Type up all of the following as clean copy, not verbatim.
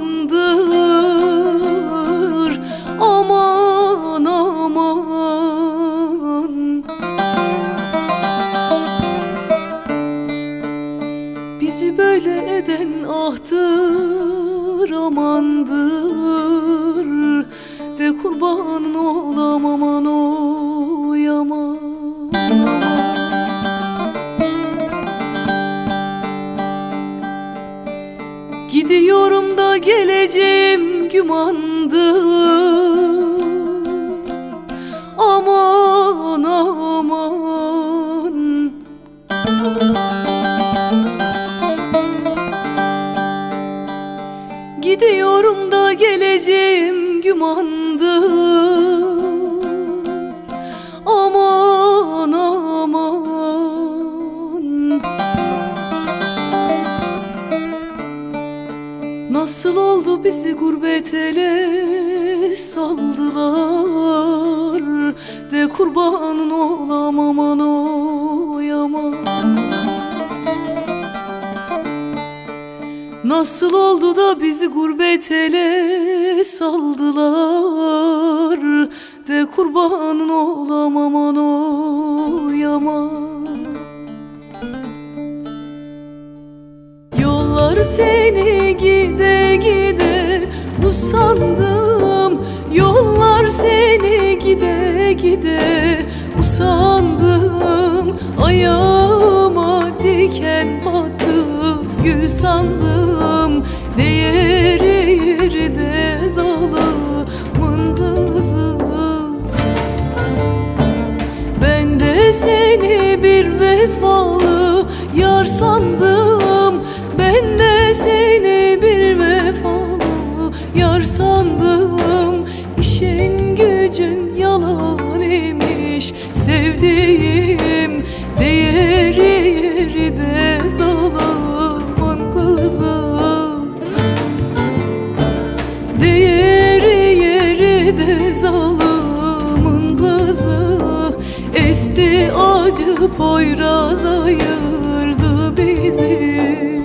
gümandır. Aman aman, bizi böyle eden ahtır, amandır. De kurbanın olam aman oy aman. Gidiyorum da geleceğim gümandır. Aman aman, gidiyorum da geleceğim gümandır. Aman aman, nasıl oldu bizi gurbet ele saldılar. De kurbanın olam aman oy aman. Nasıl oldu da bizi gurbet ele saldılar. De kurbanın olam aman oy aman. Yollar seni gide gide usandım. Yollar seni gide gide usandım. Ayağıma diken battı, gül sandım. Değeri yerde zalımın kızı. Ben de seni bir vefalı yar sandım. Ben de seni bir vefalı yar sandım. İşin gücün yalan imiş sevdiğim. Değeri yerde zalımın kızı. Değeri yerde zalımın kızı. Esti acı Poyraz ayırdı bizi.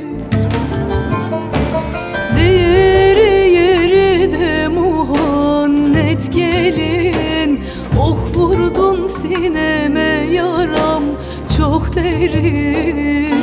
Değeri yerde muhannet gelin. Ok vurdun sineme yaram çok derin.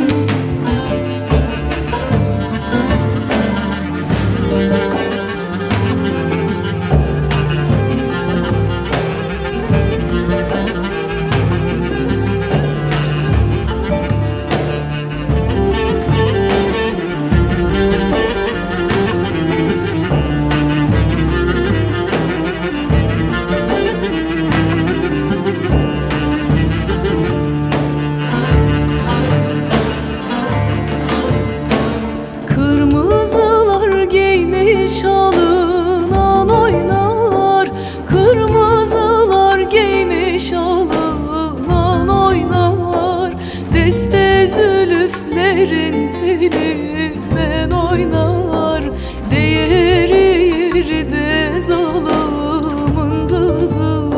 Kırmızılar giymiş alından oynar. Kırmızılar giymiş alından oynar. Deste zülüflerin telinden oynar. Değeri yerde zalımın kızı.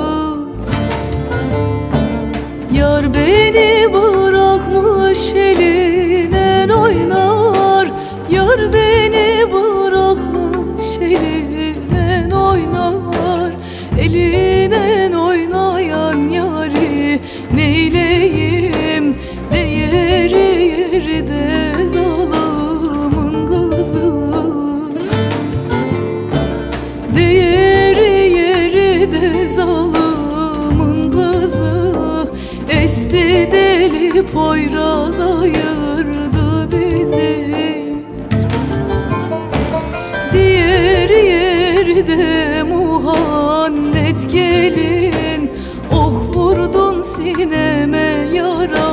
Yar beni bırakmış elinden oynar. Yar beni bırakmış elinden oynar. Elinden oynayan yari neyleyim. Değeri yerde zalımın kızı. Değeri yerde zalımın kızı. Esti deli Poyraz ayırdı bizi. Diğer yerde muhannet gelin. Oh vurdun sineme yaram